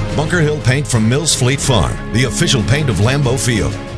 Bunker Hill Paint from Mills Fleet Farm, the official paint of Lambeau Field.